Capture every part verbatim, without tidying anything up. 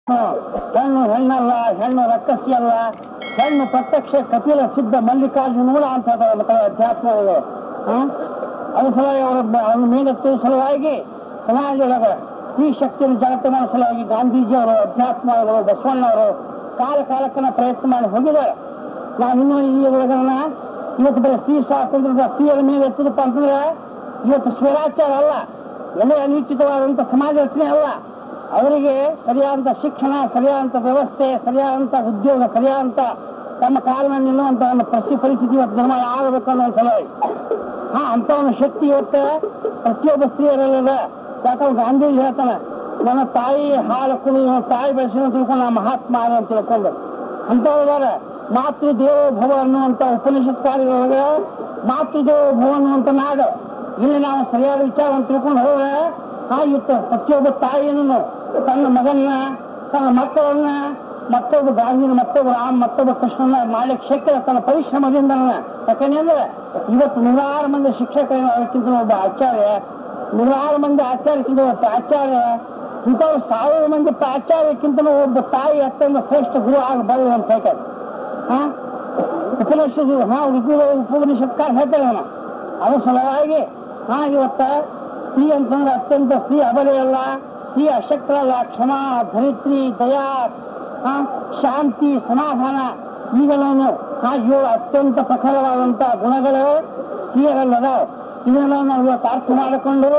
ಹೆಣ್ಣು ಹೆಣ್ಣಲ್ಲ, ಹೆಣ್ಣು ರಕ್ಕಸಿ ಅಲ್ಲ, ಹೆಣ್ಣು ಪ್ರತ್ಯಕ್ಷ ಕಪಿಲ ಸಿದ್ಧ ಮಲ್ಲಿಕಾರ್ಜುನ ಮೂಲ ಅಂತ ಅಧ್ಯಾತ್ಮಗಳು. ಅದ್ರ ಸಲುವಾಗಿ ಅವರ ಅವನ ಮೇಲತ್ತು ಸಲುವಾಗಿ ಸಮಾಜದೊಳಗ ಸ್ತ್ರೀ ಶಕ್ತಿಯನ್ನು ಜಾಗೃತ ಮಾಡೋ ಸಲುವಾಗಿ ಗಾಂಧೀಜಿಯವರು, ಅಧ್ಯಾತ್ಮಗಳು, ಬಸವಣ್ಣವರು ಕಾಲ ಕಾಲಕ್ಕನ ಪ್ರಯತ್ನ ಮಾಡಿ ಹೋಗಿದ್ದಾರೆ. ನಾವು ಇನ್ನೂ ಈ ಒಳಗನ್ನ ಇವತ್ತು ಬರೀ ಸ್ತ್ರೀ ಸ್ವಾತಂತ್ರ್ಯದ ಸ್ತ್ರೀಯರ ಮೇಲೆ ಎತ್ತದಪ್ಪ ಅಂತಂದ್ರೆ ಇವತ್ತು ಸ್ವರಾಚಾರ ಅಲ್ಲ, ಎಲ್ಲ ಅನಿಶ್ಚಿತವಾದಂಥ ಸಮಾಜ ರಚನೆ ಅಲ್ಲ. ಅವರಿಗೆ ಸರಿಯಾದಂಥ ಶಿಕ್ಷಣ, ಸರಿಯಾದಂಥ ವ್ಯವಸ್ಥೆ, ಸರಿಯಾದಂಥ ಉದ್ಯೋಗ, ಸರಿಯಾದಂಥ ತಮ್ಮ ಕಾಲದಲ್ಲಿ ನಿಲ್ಲುವಂಥ ಒಂದು ಪ್ರತಿ ಪರಿಸ್ಥಿತಿ ಇವತ್ತು ನಿರ್ಮಾಣ ಆಗಬೇಕು ಅನ್ನೋ ಸಲುವಾಗಿ ಹಾ ಅಂತ ಒಂದು ಶಕ್ತಿ ಇವತ್ತು ಪ್ರತಿಯೊಬ್ಬ ಸ್ತ್ರೀಯರಲ್ಲ. ಯಾಕಂದ್ರೆ ಗಾಂಧೀಜಿ ಹೇಳ್ತಾನೆ, ನನ್ನ ತಾಯಿ ಹಾಲು ಕುಡಿದು ತಾಯಿ ಬೆಳೆಸಿನ ತಿಳ್ಕೊಂಡು ನಾ ಮಹಾತ್ಮ ಆದ ಅಂತ ತಿಳ್ಕೊಂಡು ಅಂಥವ್ರ ಮಾತೃ ದೇವೋ ಭವ ಅನ್ನುವಂಥ ಉಪನಿಷತ್ ಕಾರ್ಯದೊಳಗೆ ಮಾತೃ ದೇವೋ ಭವ ಅನ್ನುವಂಥ ನಾಡು ಇಲ್ಲಿ ನಾವು ಸರಿಯಾದ ವಿಚಾರ ಅಂತ ತಿಳ್ಕೊಂಡು ಹೋದ್ರೆ ಆ ಇತ್ತು ಪ್ರತಿಯೊಬ್ಬ ತಾಯಿಯನ್ನು ತನ್ನ ಮಗನ್ನ, ತನ್ನ ಮಕ್ಕಳನ್ನ, ಮತ್ತೊಬ್ಬ ಗಾಂಧಿನ, ಮತ್ತೊಬ್ಬ ರಾಮ, ಮತ್ತೊಬ್ಬ ಕೃಷ್ಣನ ಮಾಡ್ಲಿಕ್ಕೆ ಶಕ್ಯ ತನ್ನ ಪರಿಶ್ರಮದಿಂದ. ಯಾಕಂದ್ರೆ ಇವತ್ತು ನೂರಾರು ಮಂದಿ ಶಿಕ್ಷಕರಿಗಿಂತ ಒಬ್ಬ ಆಚಾರ್ಯ, ನೂರಾರು ಮಂದಿ ಆಚಾರ್ಯಕ್ಕಿಂತ ಒಬ್ಬ ಆಚಾರ್ಯ, ಇಂಥವ್ರು ಸಾವಿರ ಮಂದಿ ಆಚಾರ್ಯಕ್ಕಿಂತ ಒಬ್ಬ ತಾಯಿ ಅತ್ಯಂತ ಶ್ರೇಷ್ಠ ಗುರು ಆಗಬಾರದು ಅಂತ ಹೇಳ್ತಾರೆ. ಹಾ ಉಪನಿಷತ್ತು ಹಾ ಉಪನಿಷತ್ಕಾರ ಹೇಳ್ತಾರೆ ನಾನು. ಅದ್ರ ಸಲುವಾಗಿ ಹಾ ಇವತ್ತ ಸ್ತ್ರೀ ಅಂತಂದ್ರೆ ಅತ್ಯಂತ ಸ್ತ್ರೀ ಅಬಲೆಯಲ್ಲ, ಸ್ತ್ರೀ ಅಶಕ್ತರಲ್ಲ, ಕ್ಷಮಾ, ಧರಿತ್ರಿ, ದಯಾ, ಶಾಂತಿ, ಸಮಾಧಾನ ಇವೆಲ್ಲನು ಆ ಏಳು ಅತ್ಯಂತ ಪ್ರಖರವಾದಂಥ ಗುಣಗಳು ಸ್ತ್ರೀಯರಲ್ಲದ. ಇದೆಲ್ಲ ನಾವು ಇವತ್ತು ಅರ್ಥ ಮಾಡಿಕೊಂಡು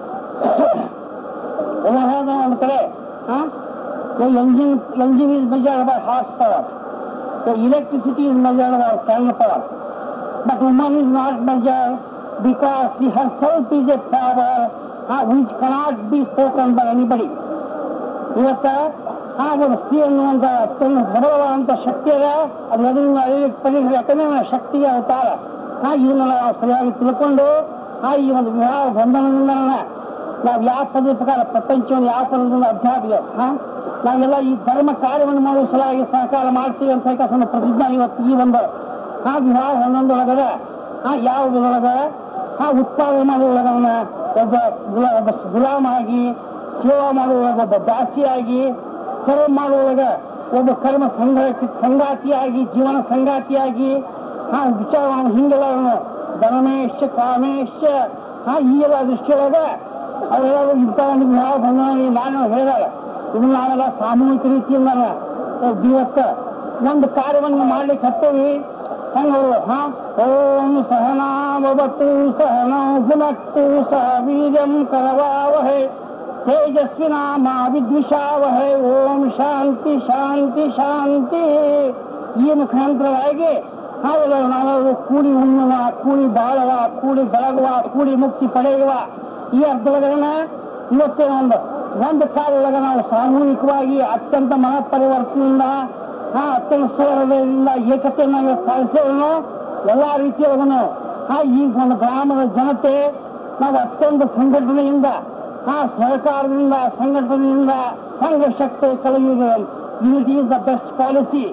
ಒಂದು ಕಡೆ engine engine is measured by horsepower, electricity is measured by fan power, but woman is not measured because she herself is a power uh, which cannot be spoken by anybody. ಇವತ್ತ ಆ ಒಂದು ಸ್ತ್ರೀ ಅನ್ನುವಂಥ ಅತ್ಯಂತ ಪ್ರಬಲವಾದಂಥ ಶಕ್ತಿ ಅದ. ಅದು ಅದರಿಂದ ಪರಿಹಾರ, ಯಾಕಂದ್ರೆ ಶಕ್ತಿಯ ಅವತಾರ. ಆ ಇದನ್ನ ನಾವು ಸರಿಯಾಗಿ ತಿಳ್ಕೊಂಡು ಆ ಈ ಒಂದು ವಿವಾಹ ಬಂಧನದಿಂದ ನಾವು ಯಾವ ಪದದ ಪ್ರಕಾರ ಪ್ರಪಂಚವನ್ನು ಯಾವ ಪದದಿಂದ ಅಧ್ಯಾತ್ಮ ಹಾ ನಾವೆಲ್ಲ ಈ ಧರ್ಮ ಕಾರ್ಯವನ್ನು ಮಾಡುವ ಸಲುವಾಗಿ ಸಹಕಾರ ಮಾಡ್ತೀವಿ ಅಂತ ಹೇಳಿ ಪ್ರತಿಜ್ಞಾ ಇವತ್ತು ಈ ಒಂದು ಆ ವಿವಾಹ ಒಂದೊಂದೊಳಗದ ಆ ಯಾವುದೊಳಗ ಆ ಉತ್ಪಾದನೆ ಮಾಡುವೊಳಗವನ್ನ ಒಬ್ಬ ಗುಲಾ ಒಬ್ಬ ಗುಲಾಮಾಗಿ, ಸೇವಾ ಮಾಡುವೊಳಗ ಒಬ್ಬ ದಾಸಿಯಾಗಿ, ಕರ್ಮ ಮಾಡುವೊಳಗ ಒಬ್ಬ ಕರ್ಮ ಸಂಘ ಸಂಗಾತಿಯಾಗಿ, ಜೀವನ ಸಂಗಾತಿಯಾಗಿ ಆ ವಿಚಾರ ಹಿಂಗೆಲ್ಲ ಧರ್ಮೇಶ, ಕಾಮೇಶ ಆ ಈ ಎಲ್ಲ ದೃಷ್ಟಿಯೊಳಗ ಅವೆಲ್ಲ ಇಂಥ ಒಂದು ವಿವಾಹ ಬಂಧನ ನಾನು ಹೇಳಿದಾಗ ಇದನ್ನ ನಾವೆಲ್ಲ ಸಾಮೂಹಿಕ ರೀತಿಯಿಂದ ಇವತ್ತು ಒಂದು ಕಾರ್ಯವನ್ನು ಮಾಡ್ಲಿಕ್ಕೆ ಹತ್ತೇವಿ. ಹಂಗವರು ಹಾ ಓಂ ಸಹನಾವತು ಸಹನೋ ಭುನಕ್ತು ಸಹ ವೀರ್ಯಂ ಕರವಾವಹೈ ತೇಜಸ್ವಿನಾಮಾ ವಿದ್ವಿಷಾವಹೈ ಓಂ ಶಾಂತಿ ಶಾಂತಿ ಶಾಂತಿ. ಈ ಮುಖಾಂತರವಾಗಿ ನಾವೆಲ್ಲ ನಾವೆಲ್ಲರೂ ಕೂಡಿ ಉಣ್ಣುವ, ಕೂಡಿ ಬಾಳುವ, ಕೂಡಿ ಬೆಳಗುವ, ಕೂಡಿ ಮುಕ್ತಿ ಪಡೆಯುವ ಈ ಅರ್ಥಗಳನ್ನ ಇವತ್ತೇ ಒಂದು ಒಂದು ಕಾರ್ಯದೊಳಗೆ ನಾವು ಸಾಮೂಹಿಕವಾಗಿ ಅತ್ಯಂತ ಮನಪರಿವರ್ತನೆಯಿಂದ ಆ ಅತ್ಯಂತ ಸೌರದಿಂದ ಏಕತೆಯನ್ನು ಇವತ್ತು ಸಾಧಿಸೋದನ್ನು ಎಲ್ಲ ರೀತಿಯೊಳಗೂ ಆ ಈ ಒಂದು ಗ್ರಾಮದ ಜನತೆ ನಾವು ಅತ್ಯಂತ ಸಂಘಟನೆಯಿಂದ ಆ ಸಹಕಾರದಿಂದ ಸಂಘಟನೆಯಿಂದ ಸಂಘ ಶಕ್ತಿ ಕಲಿಯುವುದು. Unity is the best policy.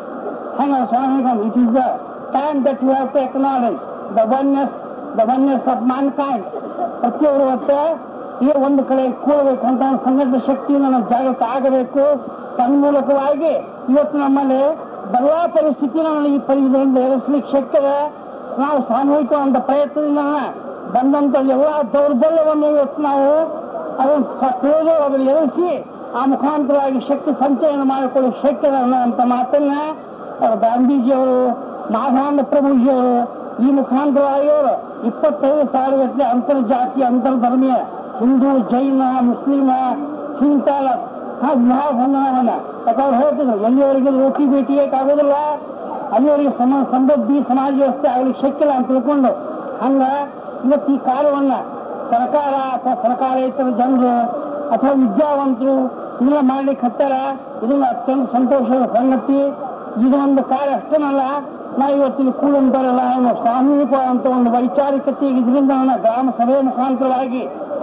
ಹಂಗ it is the time that you have to acknowledge the oneness the oneness of mankind. ಪ್ರತಿಯೊಬ್ಬರು ಮತ್ತೆ ಈ ಒಂದು ಕಡೆ ಕೂಡಬೇಕಂತ ಸಂಘಟನೆ ಶಕ್ತಿಯನ್ನು ನಾವು ಜಾಗೃತ ಆಗಬೇಕು. ತನ್ಮೂಲಕವಾಗಿ ಇವತ್ತು ನಮ್ಮಲ್ಲಿ ಬದಲಾ ಪರಿಸ್ಥಿತಿನ ಈ ಪರಿಧಿಯಿಂದ ಎದುರಿಸಲಿಕ್ಕೆ ಶಕ್ಯದ. ನಾವು ಸಾಮೂಹಿಕವಾದ ಪ್ರಯತ್ನದಿಂದ ಬಂದಂಥ ಎಲ್ಲ ದೌರ್ಬಲ್ಯವನ್ನು ಇವತ್ತು ನಾವು ಅದನ್ನು ತಿಳಿದು ಅದನ್ನು ಎದುರಿಸಿ ಆ ಮುಖಾಂತರವಾಗಿ ಶಕ್ತಿ ಸಂಚಯನ ಮಾಡಿಕೊಳ್ಳಿಕ್ಕೆ ಶಕ್ಯದ ಅನ್ನೋಂಥ ಮಾತನ್ನ ಗಾಂಧೀಜಿಯವರು, ನಾಗಾನಂದ ಪ್ರಭುಜಿಯವರು ಈ ಮುಖಾಂತರವಾಗಿ ಅವರು ಇಪ್ಪತ್ತೈದು ಸಾವಿರ ಗಟ್ಟಲೆ ಅಂತರ್ಜಾತಿ ಅಂತರ್ಧರ್ಮೀಯ ಹಿಂದೂ, ಜೈನ, ಮುಸ್ಲಿಮ ಇಂಥ ಆ ವಿವಾಹ ಬಂಧನವನ್ನ ಯಾಕಂದ್ರೆ ಹೇಳ್ತಿದ್ರು ಎಲ್ಲಿವರೆಗೆ ರೋಟಿ ಭೇಟಿಯಾಗೋದಿಲ್ಲ ಅಲ್ಲಿವರೆಗೆ ಸಮ ಸಮೃದ್ಧಿ ಸಮಾಜ ವ್ಯವಸ್ಥೆ ಆಗ್ಲಿಕ್ಕೆ ಶಕ್ತಿಲ್ಲ ಅಂತ ತಿಳ್ಕೊಂಡು ಹಂಗ ಇವತ್ತು ಈ ಕಾರ್ಯವನ್ನ ಸರ್ಕಾರ ಅಥವಾ ಸರ್ಕಾರೇತರ ಜನರು ಅಥವಾ ವಿದ್ಯಾವಂತರು ಇದನ್ನ ಮಾಡ್ಲಿಕ್ಕೆ ಹತ್ತಾರ. ಇದನ್ನ ಅತ್ಯಂತ ಸಂತೋಷದ ಸಂಗತಿ. ಇದು ಒಂದು ಕಾರ್ಯ ಅಷ್ಟೇನಲ್ಲ, ನಾವು ಇವತ್ತಿನ ಕೂಡಂತಾರಲ್ಲ ಸಾಮೂಹಿಕವಾದಂಥ ಒಂದು ವೈಚಾರಿಕತೆ ಇದರಿಂದ ಗ್ರಾಮ ಸಭೆಯ ಮುಖಾಂತರವಾಗಿ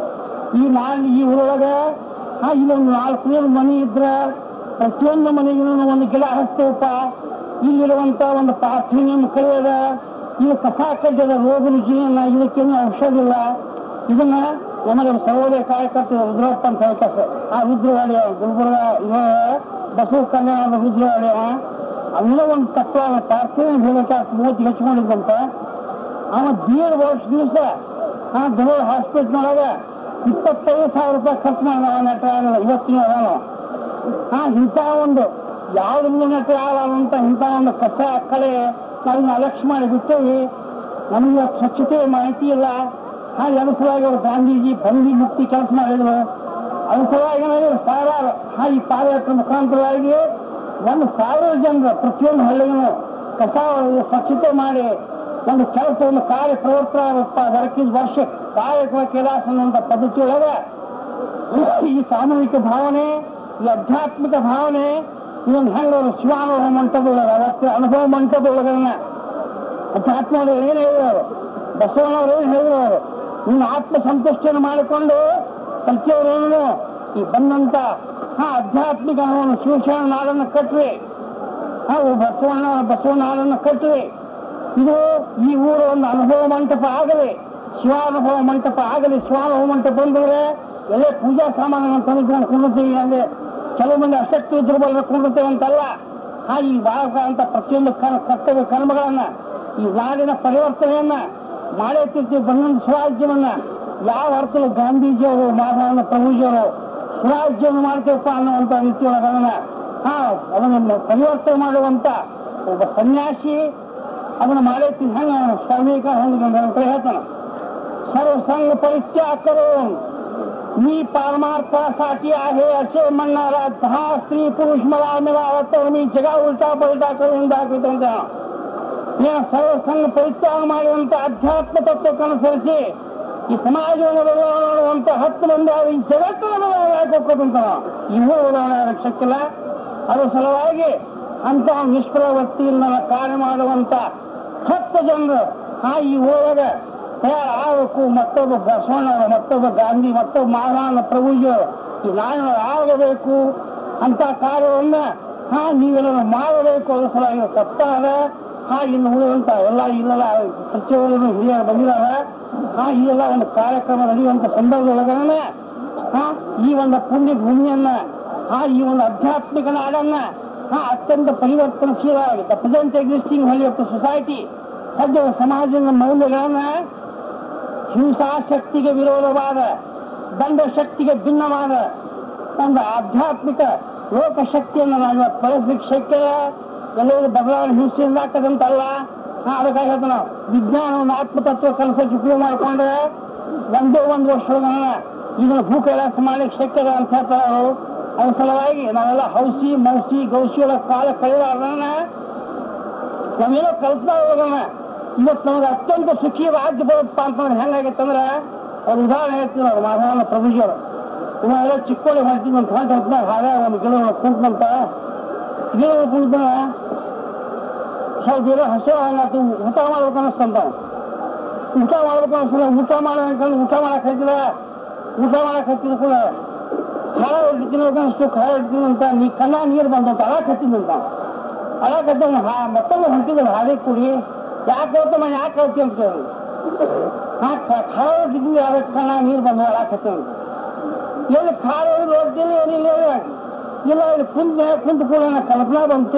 ಈ ನಾಲ್ಕು ಈ ಊರೊಳಗ ಆ ಇಲ್ಲೊಂದು ನಾಲ್ಕು ನೂರು ಮನೆ ಇದ್ರ ಪ್ರತಿಯೊಂದು ಮನೆಗೂ ಒಂದು ಗಿಡ ಹಸ್ತೇವಪ್ಪ. ಇಲ್ಲಿರುವಂತ ಒಂದು ಪಾರ್ಥಿನಿಯಂ ಕಳೆಯದ, ಇದು ಕಸ ಕಡ್ಡದ ರೋಗ ರುಜಿನ, ಇದಕ್ಕೇನು ಔಷಧ ಇಲ್ಲ. ಇದನ್ನ ನಮಗೆ ಸಹೋದಯ ಕಾರ್ಯಕರ್ತರು ರುದ್ರಪ್ಪ ಅಂತ ಹೇಳ್ತಾರೆ. ಆ ರುದ್ರವಾಡಿ ಗುಲ್ಬರ್ಗ ಇರೋ ಬಸವ ಕಲ್ಯಾಣದ ರುದ್ರವಾಡಿ ಅವೆಲ್ಲ ಒಂದು ತತ್ವ ಪ್ರಾರ್ಥನೆ ಹೇಳಕ್ಕೆ ಮೂವತ್ತಿಗೆ ಹಚ್ಕೊಂಡಿದ್ದಂತ. ಅವ ದೇಡ್ ವರ್ಷ ದಿವಸ ಆ ಧರೋಡ್ ಹಾಸ್ಪಿಟ್ಲ್ನೊಳಗೆ ಇಪ್ಪತ್ತೈದು ಸಾವಿರ ರೂಪಾಯಿ ಖರ್ಚು ಮಾಡಿದ ನಟ ಆಗಲ್ಲ ಇವತ್ತಿನ ಅದಾನ. ಆ ಇಂಥ ಒಂದು ಯಾವ್ದು ನಟ ಆಗಲ್ಲ ಇಂಥ ಒಂದು ಕಸ ಕಳೆ ನಾವು ಅಲಕ್ಷ್ಯ ಮಾಡಿ ಬಿಟ್ಟೇವಿ. ನಮಗೆ ಸ್ವಚ್ಛತೆ ಮಾಹಿತಿ ಇಲ್ಲ. ಆ ಅದ್ರ ಸಲುವಾಗಿ ಅವರು ಗಾಂಧೀಜಿ ಬಂದಿ ಮುಕ್ತಿ ಕೆಲಸ ಮಾಡಿದ್ರು. ಅದ್ರ ಸಲುವಾಗಿ ಸಾವಿರಾರು ಆ ಈ ಪಾದಯಾತ್ರೆ ಮುಖಾಂತರವಾಗಿ ಒಂದು ಸಾವಿರ ಜನರು ಪ್ರತಿಯೊಂದು ಹಳ್ಳಿಗೂ ಕಸ ಸ್ವಚ್ಛತೆ ಮಾಡಿ ಒಂದು ಕೆಲಸ ಒಂದು ಕಾರ್ಯ ಪ್ರವರ್ತನ ವರ್ಕಿಂಗ್ ವರ್ಷ ಕಾಯಕ ಕೈಲಾಸ ಅನ್ನುವಂಥ ಪದ್ಧತಿ ಒಳಗೆ ಈ ಸಾಮೂಹಿಕ ಭಾವನೆ, ಈ ಆಧ್ಯಾತ್ಮಿಕ ಭಾವನೆ ಇದೊಂದು ಹೆಂಗವರು ಶಿವಾನುಭವ ಮಂಟಪದೊಳಗೆ ಅವತ್ತು ಅನುಭವ ಮಂಟಪದೊಳಗನ್ನ ಅಧ್ಯಾತ್ಮದವರು ಏನು ಹೇಳಿದವರು, ಬಸವಣ್ಣವರು ಏನು ಹೇಳಿದವರು, ನಿನ್ನ ಆತ್ಮ ಸಂತುಷ್ಟಿಯನ್ನು ಮಾಡಿಕೊಂಡು ಪ್ರತಿಯೊಬ್ಬರನ್ನು ಈ ಬಂದಂತ ಹಾ ಆಧ್ಯಾತ್ಮಿಕ ಅನುಭವ ಶಿವಶರಣ ನಾಡನ್ನು ಕಟ್ಟ್ರಿ, ಹಾಗೂ ಬಸವಣ್ಣ ಬಸವಣ್ಣ ನಾಡನ್ನು ಕಟ್ಟ್ರಿ. ಇದು ಈ ಊರು ಒಂದು ಅನುಭವ ಮಂಟಪ ಆಗಲಿ, ಶಿವಾನುಭವ ಮಂಟಪ ಆಗಲಿ. ಶಿವಾನುಭವ ಮಂಟಪ ಬಂದ್ರೆ ಎಲ್ಲೇ ಪೂಜಾ ಸಾಮಾನುಗಳನ್ನು ತಂದುಕೊಂಡು ಕೊಂಡಿರ್ತೀವಿ. ಅಂದ್ರೆ ಕೆಲವು ಮಂದಿ ಅಶಕ್ತಿ ದುರ್ಬಲ ಕೊಂಡಿರ್ತೇವೆ ಅಂತಲ್ಲ. ಹಾ ಈ ಭಾಗ ಅಂತ ಪ್ರತಿಯೊಂದು ಕರ್ತವ್ಯ ಕರ್ಮಗಳನ್ನ ಈ ನಾಡಿನ ಪರಿವರ್ತನೆಯನ್ನ ಮಾಡೇತಿರ್ತೀವಿ. ಬಂದಂತ ಸ್ವರಾಜ್ಯವನ್ನ ಯಾವ ಅರ್ಥದಲ್ಲಿ ಗಾಂಧೀಜಿಯವರು ಮಾಧವನ ಪ್ರಭುಜಿಯವರು ಸ್ವರಾಜ್ಯವನ್ನು ಮಾಡ್ತೇವಪ್ಪ ಅನ್ನುವಂಥ ರೀತಿಯೊಳಗನ್ನ ಹಾ ಅದನ್ನು ಪರಿವರ್ತನೆ ಮಾಡುವಂತ ಒಬ್ಬ ಸನ್ಯಾಸಿ ಅದನ್ನು ಮಾಡೇತಿ. ಹೆಂಗ ಶ್ರಮಿಕ ಹೆಂಗ ಹೇಳ್ತಾನ, सर्व संग परित्याग करून मी परमार्थासाठी आहे असे म्हणणारा दहा स्त्री पुरुष मला मिळाला तर मी जगा उलटा पलटा करून दाखवतो. या सर्व संग परित्याग ಮಾಡುವಂತ ಅಧ್ಯಾತ್ಮ ತತ್ವಕ್ಕನುಸರಿಸಿ ಈ ಸಮಾಜವನ್ನು ಬದಲಾವಣೆ ಹತ್ತು ಮಂದಿ ಈ ಜಗತ್ತನ್ನು ಬದಲಾಯಿಸೋಕ್ಕಂತ ಇವು ಬದಲಾವಣೆ ಶಕ್ತಿಲ್ಲ. ಅದರ ಸಲುವಾಗಿ ಅಂತ ನಿಷ್ಫಲ ವೃತ್ತಿಯಿಂದ ಕಾರ್ಯ ಮಾಡುವಂತ ಹತ್ತು ಜನರು ಆ ಈ ಊರಾಗ ತಯಾರಾಗಬೇಕು. ಮತ್ತೊಬ್ಬ ಬಸವಣ್ಣವರು, ಮತ್ತೊಬ್ಬ ಗಾಂಧಿ, ಮತ್ತೊಬ್ಬ ಮಹಾರಾಣ ಪ್ರಭುಜಿಯವರು ಈ ನಾಡಿನ ಆಗಬೇಕು ಅಂತ ಕಾರ್ಯವನ್ನ ಹಾ ನೀವೆಲ್ಲ ಮಾಡಬೇಕು. ಅದರ ಸಲುವಾಗಿ ಸಪ್ತಾಹ ಹಾ ಇನ್ನು ಉಳಿದಂತ ಎಲ್ಲ ಇಲ್ಲೆಲ್ಲ ಪ್ರತಿಯೊಬ್ಬರು ಹಿರಿಯರು ಬಂದಿದ್ದಾರೆ. ಹಾ ಇಲ್ಲೆಲ್ಲ ಒಂದು ಕಾರ್ಯಕ್ರಮ ನಡೆಯುವಂತ ಸಂದರ್ಭದೊಳಗನೆ ಹಾ ಈ ಒಂದು ಪುಣ್ಯ ಭೂಮಿಯನ್ನ ಹಾ ಈ ಒಂದು ಆಧ್ಯಾತ್ಮಿಕ ನಾಡನ್ನ ಹಾ ಅತ್ಯಂತ ಪರಿವರ್ತನಶೀಲ ಆಗುತ್ತೆ. Present existing value of society ಸದ್ಯ ಸಮಾಜದ ಮೌಲ್ಯಗಳನ್ನ ಹಿಂಸಾಶಕ್ತಿಗೆ ವಿರೋಧವಾದ, ದಂಡ ಶಕ್ತಿಗೆ ಭಿನ್ನವಾದ ಒಂದು ಆಧ್ಯಾತ್ಮಿಕ ಲೋಕಶಕ್ತಿಯನ್ನು ನಾವು ಇವತ್ತು ಬಳಸಲಿಕ್ಕೆ ಶಕ್ಯ. ಎಲ್ಲರೂ ಬದಲಾವಣೆ ಹಿಂಸೆಯಿಂದ ಆಗ್ತದಂತಲ್ಲ. ಅದಕ್ಕಾಗಿ ನಾವು ವಿಜ್ಞಾನವನ್ನು ಆತ್ಮತತ್ವ ಕನಸಕ್ಕೆ ಉಪಯೋಗ ಮಾಡಿಕೊಂಡ್ರೆ ಒಂದೇ ಒಂದು ವರ್ಷದ ಇದನ್ನು ಭೂ ಕೈಲಾಸ ಮಾಡ್ಲಿಕ್ಕೆ ಶಕ್ಯದ ಅಂತ ಹೇಳ್ತಾರೆ ಅವರು. ಅದ್ರ ಸಲುವಾಗಿ ನಾವೆಲ್ಲ ಹೌಸಿ ಮೌಸಿ ಗೌಸಿಯೊಳ ಕಾಲ ಕಳೆದಾರನ್ನ ನಾವೇನೋ ಕಲ್ಪನಾ ಹೋಗೋಣ. ಇವತ್ತು ನಮಗೆ ಅತ್ಯಂತ ಸುಖಿ ರಾಜ್ಯ ಬರುತ್ತಪ್ಪ ಅಂತಂದ್ರೆ ಹೆಂಗಾಗೈತಂದ್ರೆ ಅವ್ರು ಉದಾಹರಣೆ ಹೇಳ್ತೀವಿ. ಅವ್ರು ಮಾಧವನ ಪ್ರಭುಜಿಯವರು ಇವೆಲ್ಲ ಚಿಕ್ಕೋಳಿ ಮಾಡ್ತೀವಿ ಅಂತ ಹೊಂಟ ಹೊತ್ನಾಗ ಹಾಗೆ ಒಂದು ಗಿಡಗಳು ಕುಂತಂತ ಗಿಡಗಳು ಕುಂತ ಸ್ವಲ್ಪ ಏನೋ ಹಸು ಹಂಗಾತು ಊಟ ಮಾಡ್ಬೇಕು ಅನ್ನಿಸ್ತಂತ. ಊಟ ಮಾಡ್ಬೇಕು ಅನ್ಸಲ್ಲ. ಊಟ ಮಾಡೋಕಂದ್ರೆ ಊಟ ಮಾಡಕ್ ಹತ್ತಿದ ಊಟ ಮಾಡಕ್ ಹತ್ತಿದ ಕೂಡ ಖಾರ ರೊಟ್ಟಿ ತಿನ್ಬೇಕು ಅನಿಸ್ತು. ಖಾರ ರೊಟ್ಟಿ ತಿನ್ನಂತ ನೀ ಕಣ್ಣ ನೀರು ಬಂದಂತ ಅಳಕ್ ಹತ್ತಿದಂತ ಅಳಕ್ ಹತ್ತ ಮತ್ತೊಂದು ಹೊಂಟಿದ್ರು ಹಾದಿ ಕೂಡಿ ಯಾಕೆ ಹೇಳ್ತಾನ ಯಾಕೆ ಹೇಳ್ತಿ ಅಂತ ಕೇಳಿ ಹಾ ಖಾರ ರೊಟ್ಟಿ ತಿಂದು ಯಾವ್ದು ಕಣ್ಣ ನೀರು ಬಂದು ಅಳಕ್ ಹತ್ತಿದಂತ. ಏನು ಖಾರ ರೊಟ್ಟಿನ ಏನಿಲ್ಲ ಇಲ್ಲ ಇಲ್ಲಿ ಕುಂತ ಕುಂತ ಕೂಡ ಕಲ್ಪನಾ ಬಂತು.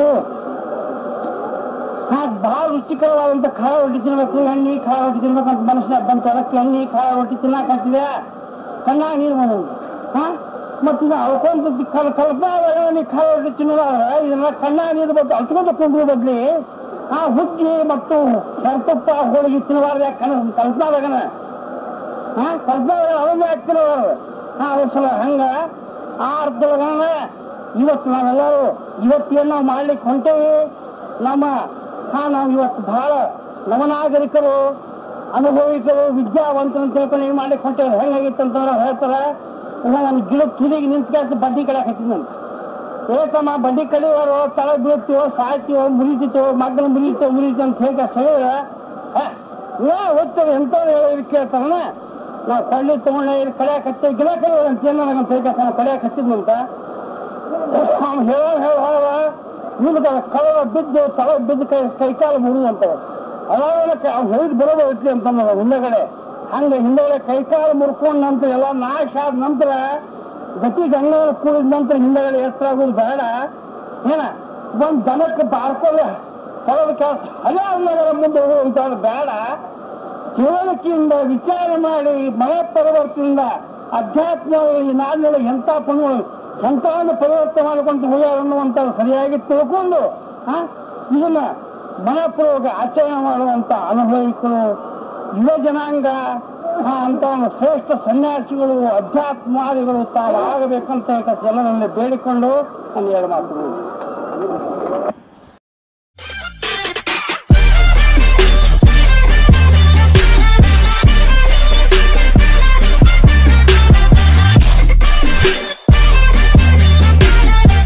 ಹಾ ಬಹಳ ರುಚಿಕರವಾದಂತ ಖಾರ ರೊಟ್ಟಿ ತಿನ್ಬೇಕು, ಎಣ್ಣೆ ಖಾರ ರೊಟ್ಟಿ ತಿನ್ಬೇಕಂತ ಮನಸ್ಸಿನಾಗ ಬಂತು. ಅದಕ್ಕೆ ಎಣ್ಣೆ ಖಾರ ರೊಟ್ಟಿ ತಿನ್ನಾಕ ಹತ್ತಿದೆ ಕಣ್ಣ ನೀರು ಬಂದ. ಹಾ ಮತ್ತೀಗ ಅಳ್ಕೊಂತ ಕಲ್ಪನಾ ನೀ ಖಾರ ರೊಟ್ಟಿ ತಿನ್ನೋದಾದ್ರೆ ಇದನ್ನ ಕಣ್ಣ ನೀರು ಬಂತು ಅಳ್ಕೊಂತ ಕುಂದ್ರ ಬದ್ಲಿ ಆ ಹುಗ್ಗಿ ಮತ್ತು ಕರ್ತಪ್ಪ ಹೋಳಿಗೆ ತಿನ್ನಬಾರ್ದು. ಯಾಕೆ ಕನ ಕಲ್ಪನಾದಾಗನ ಹಾ ಕಲ್ಪನಾದಾಗ ಅವನ್ನೇ ಯಾಕೆ ತಿನ್ನಬಾರ್ದು. ಹಾ ಅದ್ರ ಸಲ ಹಂಗ ಆ ಅರ್ಥದೊಳಗನ ಇವತ್ತು ನಾವೆಲ್ಲರೂ ಇವತ್ತೇನು ನಾವು ಮಾಡ್ಲಿಕ್ಕೆ ಹೊಂಟೇವಿ. ನಮ್ಮ ಹಾ ನಾವು ಇವತ್ತು ಬಹಳ ನವನಾಗರಿಕರು, ಅನುಭವಿಕರು, ವಿದ್ಯಾವಂತರು ತಿಳ್ಕೊಂಡು ಏನು ಮಾಡ್ಲಿಕ್ಕೆ ಹೊಂಟೇವಿ. ಹೆಂಗಾಗಿತ್ತು ಅಂತಂದ್ರೆ ಹೇಳ್ತಾರೆ ನಾನು ಗಿಡದ ತುದಿಗೆ ನಿಂತ ಕೆಲಸ ಬಡ್ಡಿ ಕಡಿಯಾಕ ಹಚ್ಚಿದ್ನಂತ. ಏಕಮ್ಮ ಬಡ್ಡಿ ಕಡಿಯೋರು ತಳ ಬೀಳ್ತೀವೋ ಸಾಯ್ತೀವೋ ಮುರಿತೀವೋ ಮಗ್ಗನ ಮುರಿತೀವೋ ಮುರಿತೀವಿ ಅಂತ ಹೇಳಿ ಸರಿಯ ಓದ್ತೇವೆ ಎಂಥವ್ರು ಹೇಳೋರು ಕೇಳ್ತಾರನ ನಾವು ಕೊಳ್ಳಿ ತಗೊಂಡ ಇಲ್ಲಿ ಕಡಿಯಾಕ ಹಚ್ತೇವೆ ಗಿಡ ಕಡಿಯೋರು ಅಂತ ಏನು ನನಗಂತ ಹೇಳಿ ಕೆಲಸ ನಾವು ಕಡಿಯಾಕ ಹಚ್ಚಿದ್ನಂತ. ಅವ್ನು ಹೇಳೋ ಹೇಳುವ ನಿಮ್ಗೆ ಕಳೆದ ಬಿದ್ದು ತಳ ಬಿದ್ದು ಕೈ ಕೈಕಾಲು ಮುರಿದಂತವ ಅವಾಗ ಅವ್ನು ಹೇಳಿದ್ ಬರೋದು ಇಟ್ಲಿ ಅಂತ ಮುಂದೆಗಡೆ ಹಂಗೆ ಹಿಂದೆಳೆ ಕೈಕಾಲು ಮುರ್ಕೊಂಡ ನಂತರ ಎಲ್ಲ ನಾಶ ಆದ ನಂತರ ಗತಿ ಗಂಗ ಕೂಡಿದ ನಂತರ ಹಿಂದೆಗಡೆ ಎತ್ತರಾಗೋದು ಬೇಡ. ಏನ ಒಂದು ದನಕ್ಕೆ ಬಾರ್ಕೊಳ್ಳೆ ಹೊರದ ಕೆಲಸ ಹಳೆ ಆದ್ಮೇಲೆ ಮುಂದೆ ಹೋಗುವಂತ ಬೇಡ. ತಿಳುವಳಿಕೆಯಿಂದ ವಿಚಾರ ಮಾಡಿ ಮನೆ ಪರಿವರ್ತನೆಯಿಂದ ಅಧ್ಯಾತ್ಮ ಈ ನಾಡಿನೊಳಗೆ ಎಂಥ ಪಣಗಳು ಎಂಥವನ್ನು ಪರಿವರ್ತನೆ ಮಾಡಿಕೊಂಡು ಹೋಗ್ಯಾರ ಅನ್ನುವಂಥದ್ದು ಸರಿಯಾಗಿ ತಿಳ್ಕೊಂಡು ಆ ಇದನ್ನ ಮನಪೂರ್ವಕ ಆಚರಣೆ ಮಾಡುವಂಥ ಅನುಭವಿಗಳು ಯುವ ಜನಾಂಗ ಅಂತ ಶ್ರೇಷ್ಠ ಸನ್ಯಾಸಿಗಳು ಅಧ್ಯಾತ್ಮಾದಿಗಳು ತಾವಾಗಬೇಕಂತ ಎಲ್ಲರಲ್ಲಿ ಬೇಡಿಕೊಂಡು ಅಲ್ಲಿ ಎರಡು ಮಾತುಗಳು.